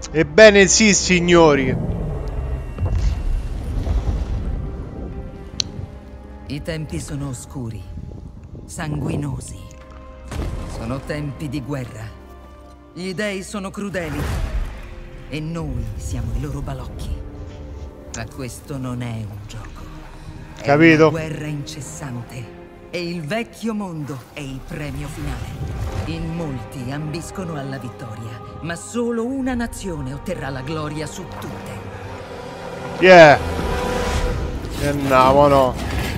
Ebbene sì, signori. I tempi sono oscuri, sanguinosi. Sono tempi di guerra. Gli dei sono crudeli. E noi siamo i loro balocchi. Ma questo non è un gioco. È Capito? una guerra incessante. E il vecchio mondo è il premio finale. In molti ambiscono alla vittoria, ma solo una nazione otterrà la gloria su tutte. Yeah. E andiamo, no.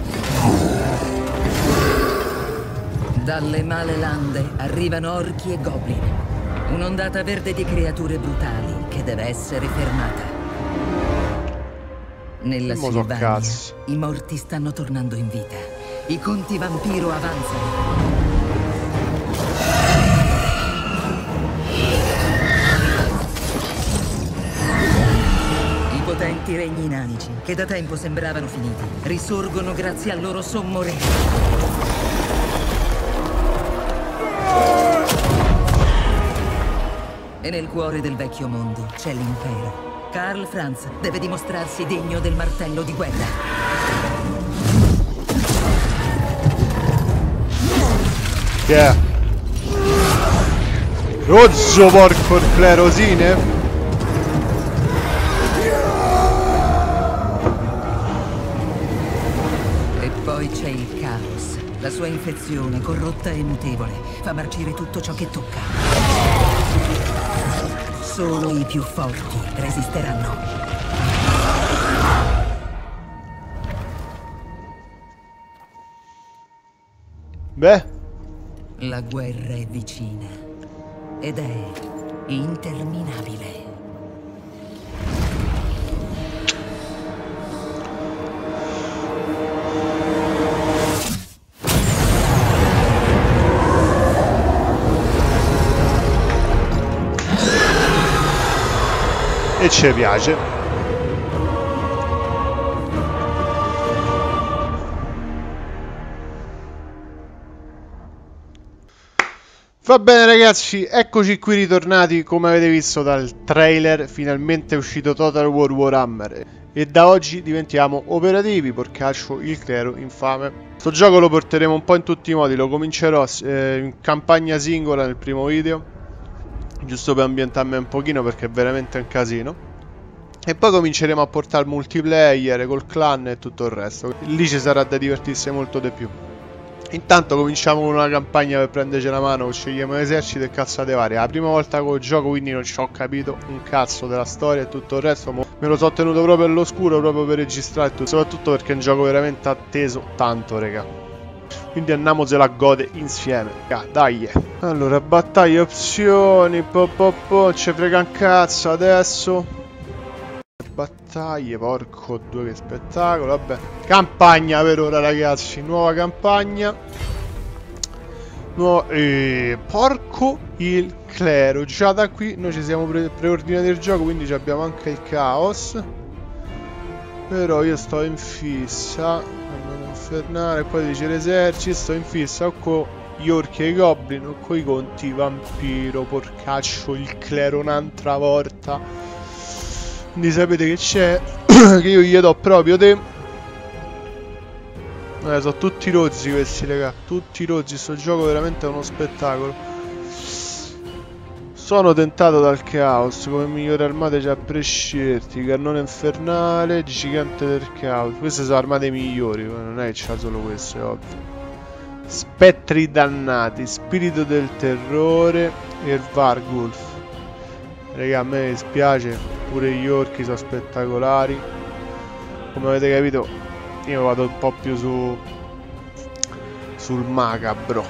Dalle male lande arrivano orchi e goblin. Un'ondata verde di creature brutali che deve essere fermata. Nella Silvania, i morti stanno tornando in vita. I conti vampiro avanzano. I potenti regni inanici, che da tempo sembravano finiti, risorgono grazie al loro sommo re. E nel cuore del vecchio mondo c'è l'impero. Karl Franz deve dimostrarsi degno del martello di guerra. Yeah. Rozzo, porco il clerosine. E poi c'è il caos. La sua infezione, corrotta e mutevole, fa marcire tutto ciò che tocca. Solo i più forti resisteranno. Beh. La guerra è vicina ed è interminabile. E ci piace. Va bene ragazzi, eccoci qui ritornati. Come avete visto dal trailer, finalmente è uscito Total War Warhammer e da oggi diventiamo operativi, porcaccio il clero infame. Sto gioco lo porteremo un po' in tutti i modi. Lo comincerò in campagna singola nel primo video, giusto per ambientarmi un pochino, perché è veramente un casino. E poi cominceremo a portare il multiplayer col clan e tutto il resto. Lì ci sarà da divertirsi molto di più. Intanto cominciamo con una campagna per prenderci la mano, scegliamo l'esercito e cazzate varie. È la prima volta col gioco, quindi non ci ho capito un cazzo della storia e tutto il resto. Me lo so tenuto proprio all'oscuro, proprio per registrare tutto. Soprattutto perché è un gioco veramente atteso tanto, raga. Quindi andiamo se la gode insieme. Dai. Allora, battaglie, opzioni, ci frega un cazzo adesso. Battaglie, porco due, che spettacolo. Vabbè, campagna per ora ragazzi, nuova campagna. Porco il clero. Già da qui noi ci siamo preordinati il gioco, quindi abbiamo anche il caos. Però io sto in fissa. Non infernale, poi dice l'esercito. Sto in fissa o con gli orchi e i goblin o con i conti vampiro. Porcaccio il clero un'altra volta. Quindi sapete che c'è, che io gli do proprio te. Sono tutti rozzi questi, raga. Tutti rozzi, sto gioco veramente è uno spettacolo. Sono tentato dal caos come migliori armate già prescelti. Cannone infernale, gigante del caos. Queste sono armate migliori, non è che c'ha solo questo, è ovvio. Spettri dannati, spirito del terrore e Vargulf. Raga, a me dispiace, pure gli orchi sono spettacolari. Come avete capito, io vado un po' più sul macabro.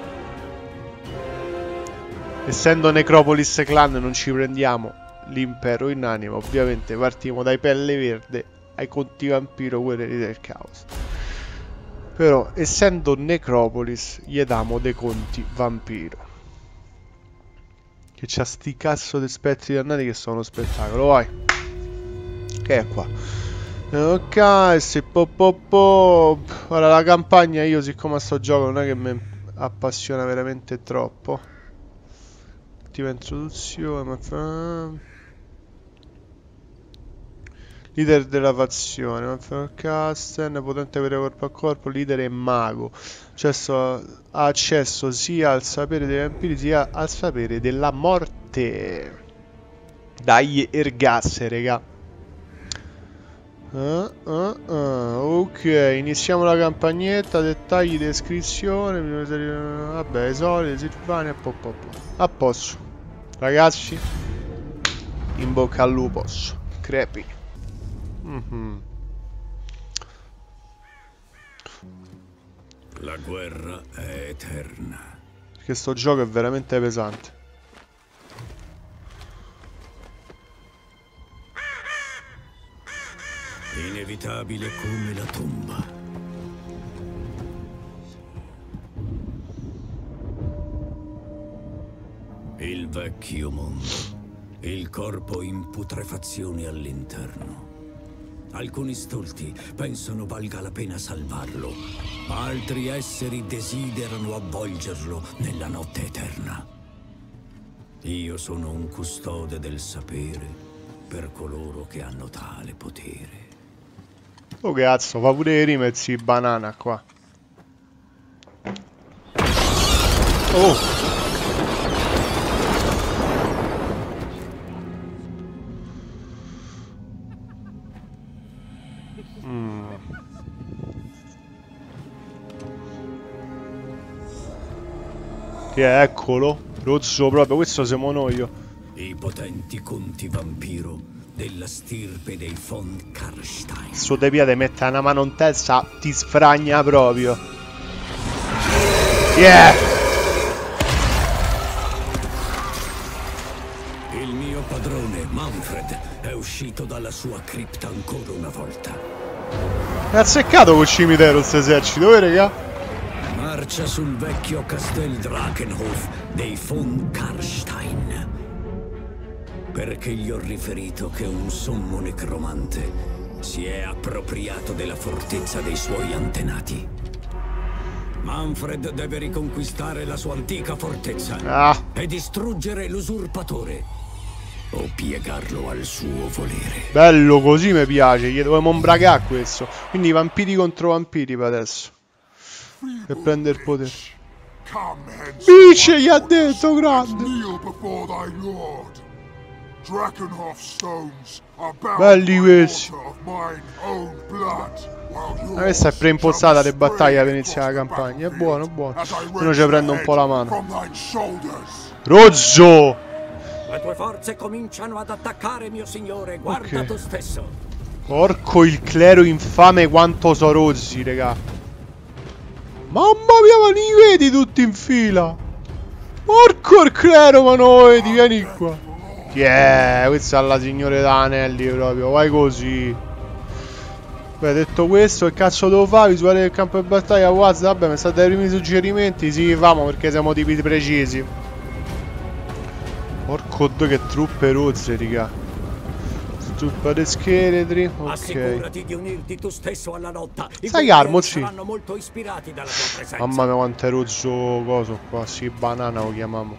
Essendo Necropolis Clan non ci prendiamo l'impero in anima, ovviamente partiamo dai pelle verde ai conti vampiro, quelli del caos. Però essendo Necropolis gli diamo dei conti vampiro. Che c'ha sti cazzo di spettri dannati che sono spettacolo, vai. Che è qua? Ok, se ora la campagna io siccome a sto gioco non è che mi appassiona veramente troppo. Attiva introduzione, Leader della fazione. Casten, potente per corpo a corpo, leader e mago. Ha accesso sia al sapere dei vampiri sia al sapere della morte. Dai Ergasse, raga. Ok, iniziamo la campagnetta, dettagli, descrizione, vabbè, esordi, Silvania e a posto. Ragazzi, in bocca al lupo, crepi. La guerra è eterna. Perché sto gioco è veramente pesante. Inevitabile come la tomba. Il vecchio mondo. Il corpo in putrefazione all'interno. Alcuni stolti pensano valga la pena salvarlo. Altri esseri desiderano avvolgerlo nella notte eterna. Io sono un custode del sapere per coloro che hanno tale potere. Oh cazzo, fa pure i rimezzi banana qua. Oh! Che eccolo, rozzo proprio, questo siamo noi. I potenti conti vampiro della stirpe dei von Karstein. Su de piede mette una mano in testa, ti sfragna proprio. Yeah! Il mio padrone, Manfred, è uscito dalla sua cripta ancora una volta. È azzeccato col cimitero questo esercito, raga? Marcia sul vecchio Castel Drakenhof dei von Karstein. Perché gli ho riferito che un sommo necromante si è appropriato della fortezza dei suoi antenati. Manfred deve riconquistare la sua antica fortezza e distruggere l'usurpatore o piegarlo al suo volere. Bello, così mi piace, gli dobbiamo imbragare questo. Quindi vampiri contro vampiri per adesso. Per prendere il potere. Dice, gli ha detto, grande. Belli questi. Questa è preimpostata le battaglie per iniziare la campagna. È buono, buono. Uno ci prende un po' la mano. Rozzo! Le tue forze cominciano ad attaccare, mio signore. Guarda tu stesso. Porco il clero infame quanto so rozzi, raga. Mamma mia, ma li vedi tutti in fila? Porco il clero, ma non vedi, vieni qua. Yeah, questa è la signora d'Anelli proprio, vai così. Beh, detto questo, che cazzo devo fare? Visuale del campo di battaglia, WhatsApp, vabbè, mi state dai primi suggerimenti? Sì, famo, perché siamo tipi precisi. Porco due, che truppe rozze, raga. Truppa di scheletri, ok. Assicurati di unirti tu stesso alla lotta. Stai calmo, sì. Saranno molto ispirati dalla tua presenza. Mamma mia, quanto è rozzo coso qua, sì, banana lo chiamiamo.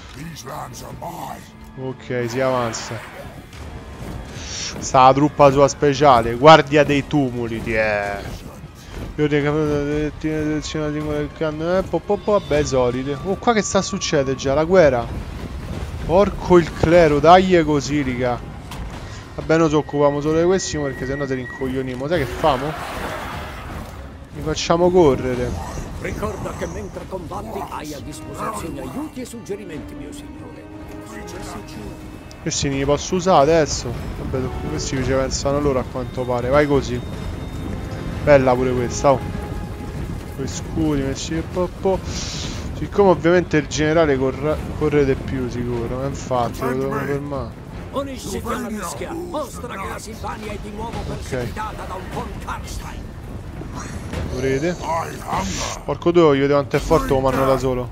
Ok, si avanza. Sta la truppa sua speciale, guardia dei tumuli, yeah. Io ho capito la lingua del canno, vabbè, solide. Oh, qua che sta succedendo già, la guerra. Porco il clero, dai così, raga. Vabbè, noi ci occupiamo solo di questi perché sennò se li incoglioniamo. Sai che famo? Li facciamo correre. Ricorda che mentre combatti hai a disposizione aiuti e suggerimenti, mio signore. Questi li posso usare adesso? Vabbè, questi ci pensano loro a quanto pare. Vai così. Bella pure questa, oh. Quei scudi messi un po'. Siccome ovviamente il generale corre di più sicuro. Infatti lo devo fermare. Unisciti alla mischia, mostra che la Silvania è di nuovo perseguitata da un von Karstein. Vedete? Porco due, io devo quanto è forte lo mando da solo.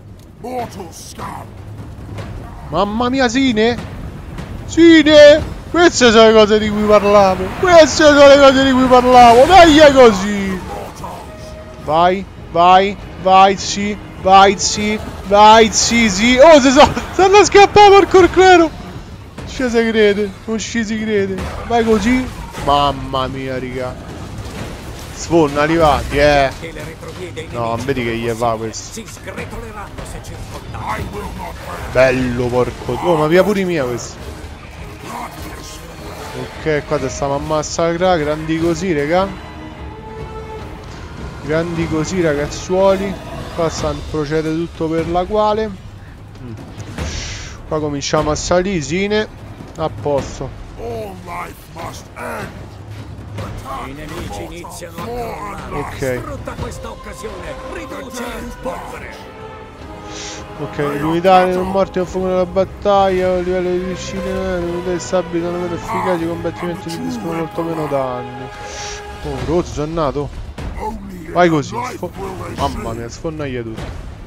Mamma mia, Sine! Sine! Queste sono le cose di cui parlavo! Queste sono le cose di cui parlavo! Dai così! Vai, vai, vai, sì, vai, sì, vai, sì, sì! Oh, stanno a scappare, porco il clero! Non ci si crede, non ci si crede. Vai così, Mamma mia, raga. Sfonna arrivati, No, non vedi che gli va questo. Bello, porco. Oh, ma via pure mia questo. Ok, qua te stiamo a massacrare. Grandi così, raga. Grandi così, ragazzuoli. Qua procede tutto per la quale. Qua cominciamo a salire, sine. A posto. I nemici iniziano a crollare. Ok. Sfrutta questa occasione. Riduci in polvere. Ok, l'unità non morti a fuoco nella battaglia. A livello di vicino, le unità stabili sono meno efficaci. I combattimenti subiscono molto meno danni. Oh, rozzo, sono nato. Vai così. Mamma mia, sfonnaglia tutto.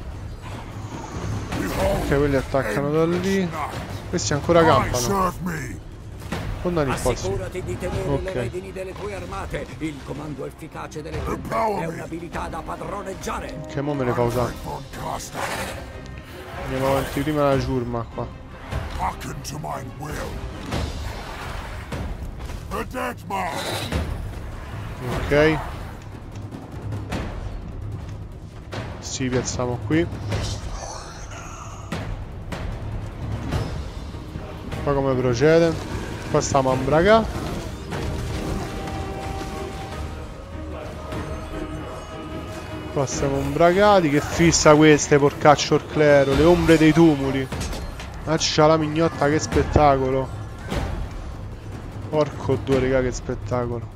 Ok, quelli attaccano da lì. Questi ancora campano. Assicurati di tenere le redini delle tue armate. Il comando efficace delle truppe è un'abilità da padroneggiare. Che mo me ne fa usare. Andiamo avanti prima la ciurma qua. Ok. Sì, piazziamo qui. Qua come procede? Qua stiamo a Braga. Qua siamo imbragati. Che fissa queste, porcaccio il clero. Le ombre dei tumuli. Accia la mignotta, che spettacolo. Porco due, raga, che spettacolo.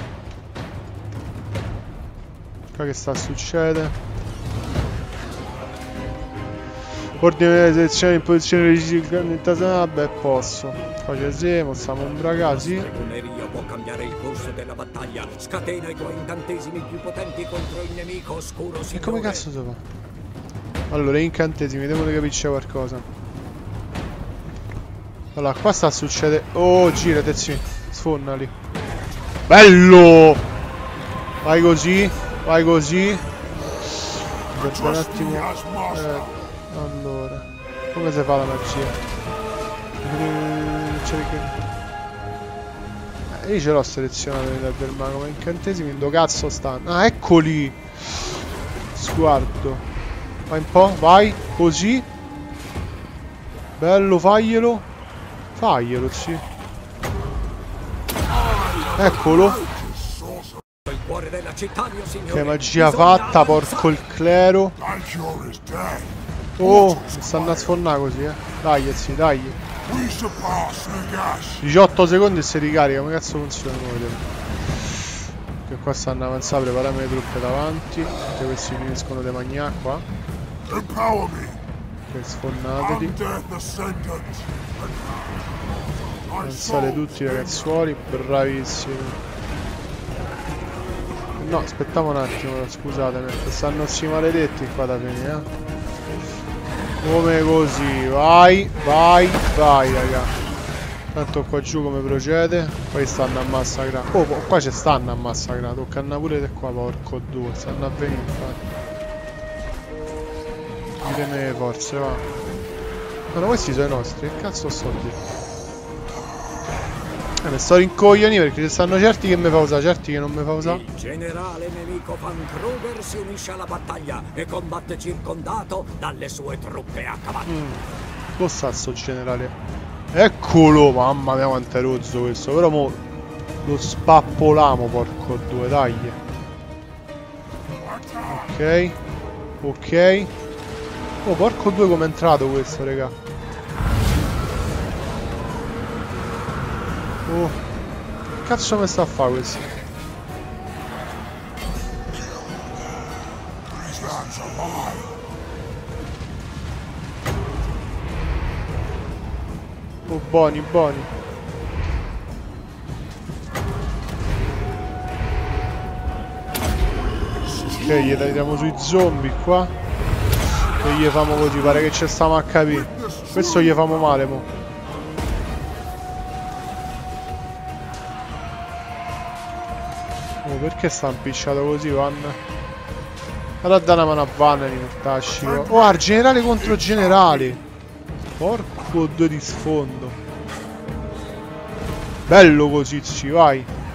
Qua che sta succedendo? Ordine delle selezioni in posizione di vabbè, posso. Qua ci siamo, stiamo imbragati. La stregoneria può cambiare il corso della battaglia. Scatena i tuoi incantesimi più potenti contro il nemico oscuro signore. E come cazzo si fa? Allora, incantesimi, devo capirci qualcosa. Allora, qua sta succedendo. Oh, girate, sì. Sfonnali. Bello! Vai così, vai così. Aspetta un attimo. Allora, come si fa la magia? Io ce l'ho selezionato del mago, ma incantesimi dove cazzo stanno? Ah, eccoli! Sguardo. Vai un po', vai, così. Bello, faglielo. Faglielo, sì. Eccolo. Che magia fatta, porco il clero. Oh, mi stanno a sfonnare così, Dai, sì, dai. 18 secondi e si ricarica, come cazzo funziona? Che qua stanno avanzando, prepariamo le truppe davanti. Tutti questi finiscono di mangiare qua. Ok, sfonnateli. Avanzate tutti, ragazzuoli, bravissimi. No, aspettiamo un attimo, scusatemi, stanno sti maledetti qua da finire, Come così, vai, vai, vai, raga. Tanto qua giù come procede. Poi stanno a massacrare. Oh, qua ci stanno a massacrare. Tocca andare pure da qua, porco due. Stanno a venire, infatti. Ditemi le forze, va. Ma questi sono i nostri, che cazzo sto di? Mi sto rincoglioni perché ci stanno certi che mi fa usare, certi che non mi fa usare. Il generale nemico Van Kruger si unisce alla battaglia e combatte circondato dalle sue truppe a cavallo. Lo sta sto generale. Eccolo, mamma mia quanto è rozzo questo. Però mo lo spappoliamo, porco due, dai. Ok. Ok. Oh, porco due come è entrato questo, raga. Oh, che cazzo mi sta a fare questo? Oh, buoni, buoni. Ok, gli diamo sui zombie qua. E gli famo così, pare che ci stiamo a capire. Questo gli famo male, mo. Oh, perché sta impicciato così, Van? Allora da una mano a Van e mortacci. Oh, al generale contro generale. Porco due di sfondo. Bello così, ci vai.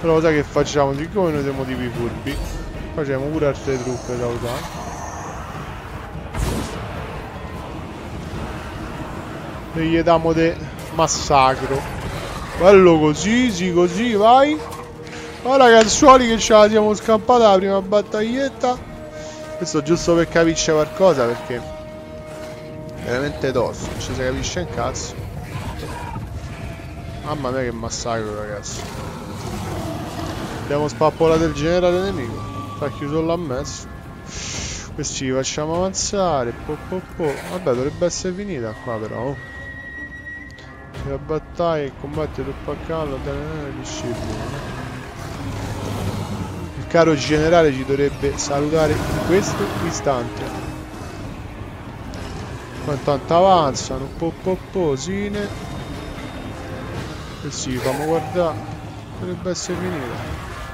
Però sai che facciamo? Siccome noi siamo tipi furbi, facciamo pure altre truppe da usare. E gli diamo de massacro. Bello così, sì così, vai. Ma ragazzuoli che ce la siamo scampata la prima battaglietta. Questo giusto per capirci qualcosa, perché è veramente tosto, non ci si capisce un cazzo. Mamma mia che massacro, ragazzi. Abbiamo spappolato il generale nemico. Fa chiuso l'ha messo. Questi li facciamo avanzare. Vabbè, dovrebbe essere finita qua però. La battaglia, il combatto troppo a cavallo, disciplina. Il caro generale ci dovrebbe salutare in questo istante. Ma intanto avanzano. Sine. E sì, fammi guardare. Dovrebbe essere finita.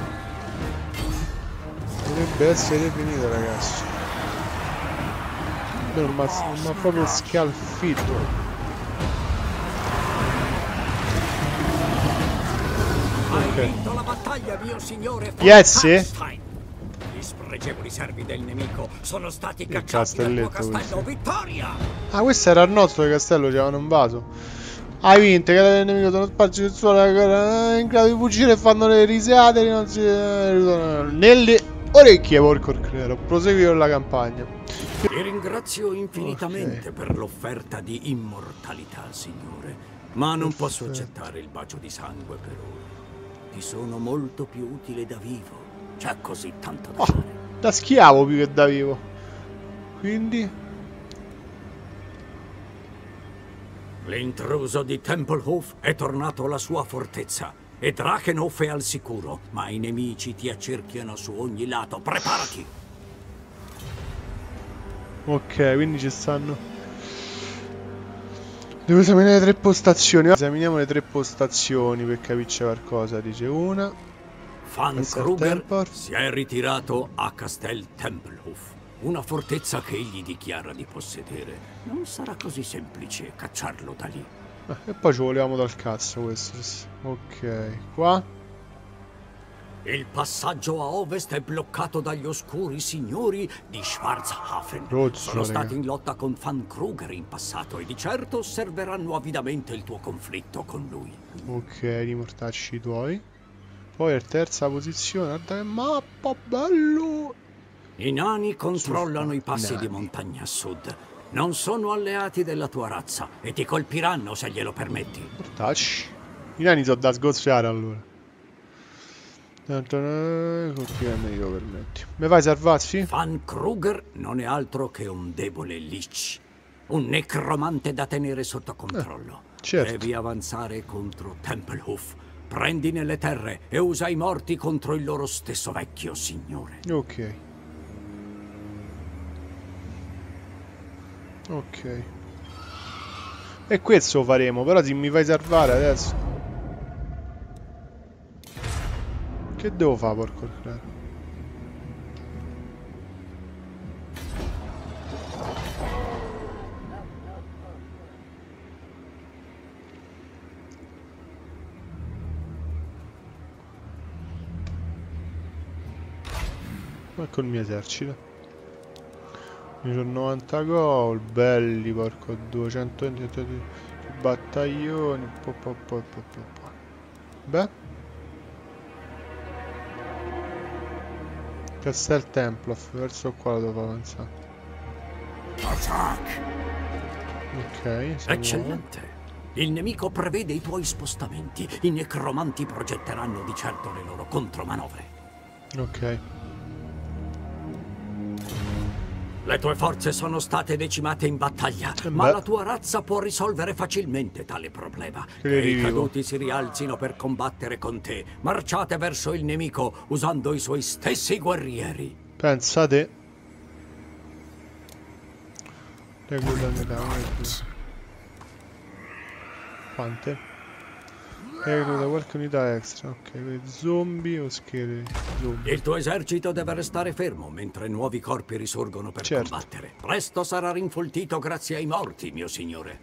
Dovrebbe essere finita, ragazzi. Non mi ha proprio scalfito. Hai vinto la battaglia, mio signore. Yes. Gli spregevoli servi del nemico sono stati cacciati dal tuo castello. Vittoria! Ah, questo era il nostro castello, c'avevano un vaso. Hai vinto, che del nemico sono sparsi del suolo in grado di fuggire e fanno le risate nelle orecchie, porco nero. Prosegui con la campagna. Ti ringrazio infinitamente per l'offerta di immortalità, signore. Ma non posso accettare il bacio di sangue per ora. Ti sono molto più utile da vivo. C'è così tanto da fare. Da schiavo più che da vivo. Quindi l'intruso di Templehof è tornato alla sua fortezza e Drakenhof è al sicuro, ma i nemici ti accerchiano su ogni lato. Preparati! ok, quindi ci stanno. Devo esaminare le 3 postazioni. Esaminiamo le 3 postazioni per capirci qualcosa. Dice una. Van Kruger si è ritirato a Castel Templehof, una fortezza che egli dichiara di possedere. Non sarà così semplice cacciarlo da lì. E poi ci volevamo dal cazzo questo. Ok, qua. Il passaggio a ovest è bloccato dagli oscuri signori di Schwarzhafen. Sono stati in lotta con Van Kruger in passato e di certo osserveranno avidamente il tuo conflitto con lui. Ok, i mortacci tuoi. Poi è terza posizione. Guarda che mappa, bello! I nani controllano i passi di montagna a sud. Non sono alleati della tua razza e ti colpiranno se glielo permetti. Mortacci. I nani sono da sgozziare allora. Colpirmi io permetti. Mi fai salvarsi? Van Kruger non è altro che un debole lich. Un necromante da tenere sotto controllo. Certo. Devi avanzare contro Templehof. Prendine le terre e usa i morti contro il loro stesso vecchio signore. Ok. Ok. E questo lo faremo, però se mi fai salvare adesso. Che devo fare, porco cane? Ma col mio esercito. Io ho 90 gol, belli, porco, 220 battaglioni. Beh. Castel Templof, verso qua lo devo avanzare. Ok, eccellente. Il nemico prevede i tuoi spostamenti. I necromanti progetteranno di certo le loro contromanovre. Ok. Le tue forze sono state decimate in battaglia, ma la tua razza può risolvere facilmente tale problema. Che i caduti si rialzino per combattere con te. Marciate verso il nemico usando i suoi stessi guerrieri. Pensate. Quante? Recluta qualche unità extra. Ok, zombie o scheletri? Zombie. Il tuo esercito deve restare fermo mentre nuovi corpi risorgono per combattere. Presto sarà rinfoltito grazie ai morti, mio signore.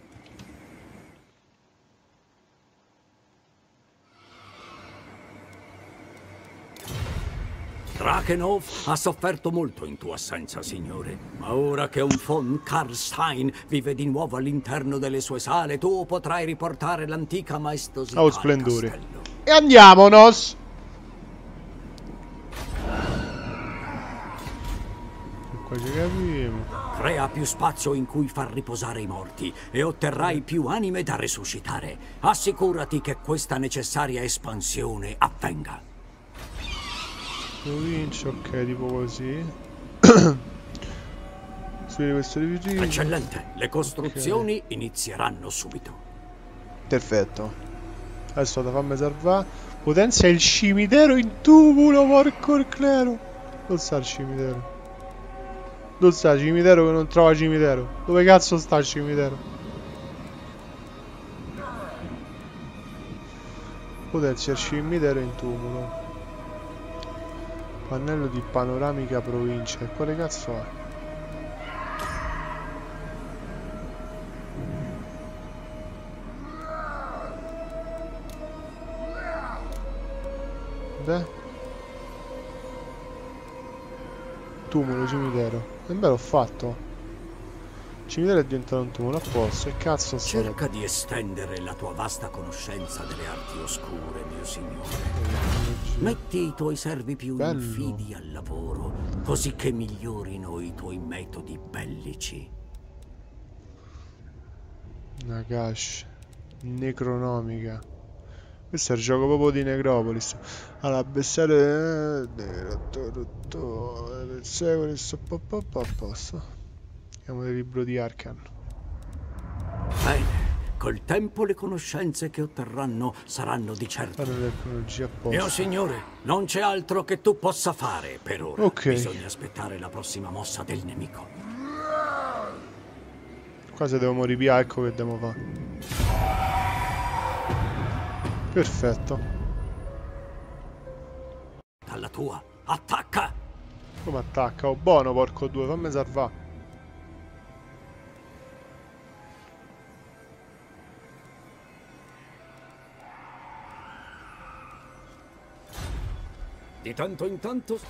Drakenhof ha sofferto molto in tua assenza, signore. Ma ora che un von Karstein vive di nuovo all'interno delle sue sale, tu potrai riportare l'antica maestosità al splendore. castello. E andiamonos! Qua ci capiamo. Crea più spazio in cui far riposare i morti e otterrai più anime da resuscitare. Assicurati che questa necessaria espansione avvenga. Provincia, ok, tipo così. Subire questo edificio. Eccellente, le costruzioni inizieranno subito. Perfetto. Adesso da fammi salvare. Potenzia il cimitero in tumulo, porco il clero. Dove sta il cimitero? Dove sta il cimitero che non trova cimitero? Dove cazzo sta il cimitero? Potenzia il cimitero in tumulo. Pannello di panoramica provincia. E quale cazzo è? Beh. Tumulo, cimitero. E beh, l'ho fatto. Il cimitero è diventato un tumulo a posto. E cazzo sta? Cerca di estendere la tua vasta conoscenza delle arti oscure, mio signore. Metti i tuoi servi più infidi al lavoro, così che migliorino i tuoi metodi bellici. Nagash. Necronomica. Questo è il gioco proprio di Necropolis. Allora, bestiale del secolo a posto. Andiamo del libro di Arcan. Bene, col tempo le conoscenze che otterranno saranno di certo. Tecnologia a posto. Mio signore, non c'è altro che tu possa fare per ora. Ok. Bisogna aspettare la prossima mossa del nemico. Qua se devo morire via, ecco che devo fare. Perfetto. Dalla tua, attacca! Come attacca? Oh, buono, porco due, fammi salvare. Di tanto in tanto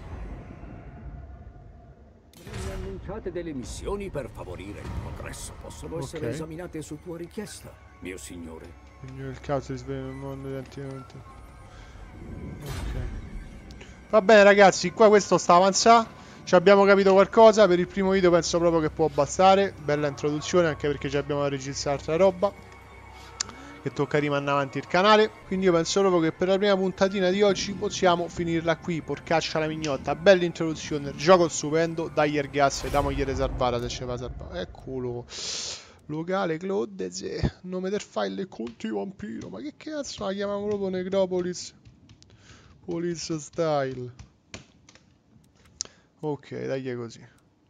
vengono annunciate delle missioni per favorire il progresso. Possono essere esaminate su tua richiesta, mio signore. Il caos risveglia nel mondo di antiamente. Ok. Va bene ragazzi, qua questo sta avanzando. Ci abbiamo capito qualcosa. Per il primo video penso proprio che può bastare. Bella introduzione, anche perché ci abbiamo registrato altra roba che tocca rimandare avanti il canale. Quindi io penso proprio che per la prima puntatina di oggi possiamo finirla qui. Porcaccia la mignotta, bella introduzione, gioco stupendo. Dai gas e damogliele salvare se ce va salvare. Eccolo. Locale Claudeze, nome del file è Conti Vampiro. Ma che cazzo la chiamiamo proprio Necropolis Police Style? Ok, dai così.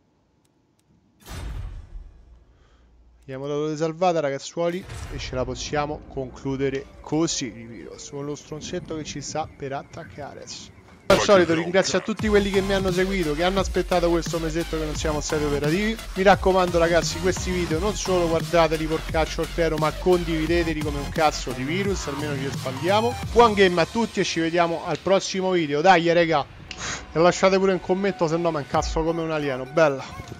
Abbiamo dato di salvata ragazzuoli e ce la possiamo concludere così di virus, con lo stronzetto che ci sta per attaccare. Al solito ringrazio a tutti quelli che mi hanno seguito, che hanno aspettato questo mesetto che non siamo stati operativi. Mi raccomando ragazzi, questi video non solo guardateli porcaccio al clero, ma condivideteli come un cazzo di virus, almeno ci espandiamo. Buon game a tutti e ci vediamo al prossimo video. Dai raga, e lasciate pure un commento, se no mi incazzo come un alieno. Bella.